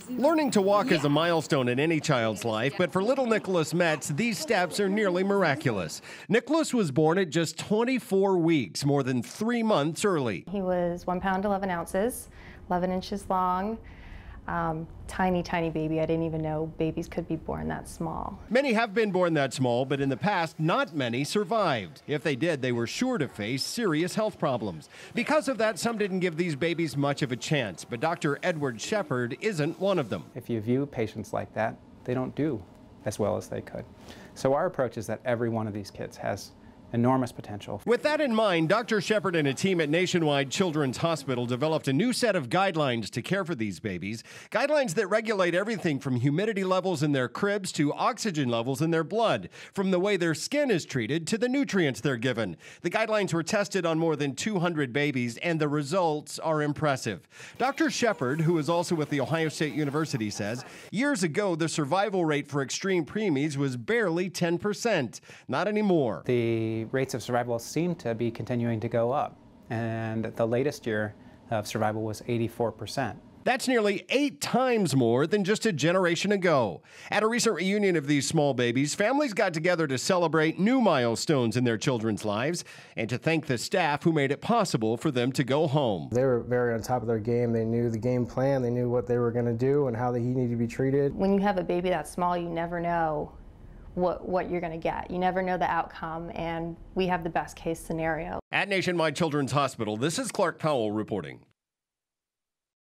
Learning to walk is a milestone in any child's life, but for little Nicholas Metz, these steps are nearly miraculous. Nicholas was born at just 24 weeks, more than 3 months early. He was 1 pound 11 ounces, 11 inches long. Tiny, tiny baby. I didn't even know babies could be born that small. Many have been born that small, but in the past, not many survived. If they did, they were sure to face serious health problems. Because of that, some didn't give these babies much of a chance, but Dr. Edward Shepard isn't one of them. If you view patients like that, they don't do as well as they could. So our approach is that every one of these kids has enormous potential. With that in mind, Dr. Shepard and a team at Nationwide Children's Hospital developed a new set of guidelines to care for these babies. Guidelines that regulate everything from humidity levels in their cribs to oxygen levels in their blood, from the way their skin is treated to the nutrients they're given. The guidelines were tested on more than 200 babies, and the results are impressive. Dr. Shepard, who is also with The Ohio State University, says years ago the survival rate for extreme preemies was barely 10%. Not anymore. The rates of survival seem to be continuing to go up, and the latest year of survival was 84%. That's nearly 8 times more than just a generation ago. At a recent reunion of these small babies, families got together to celebrate new milestones in their children's lives and to thank the staff who made it possible for them to go home. They were very on top of their game. They knew the game plan, they knew what they were going to do and how he needed to be treated. When you have a baby that small, you never know what you're going to get. You never know the outcome, and we have the best case scenario. At Nationwide Children's Hospital, this is Clark Powell reporting.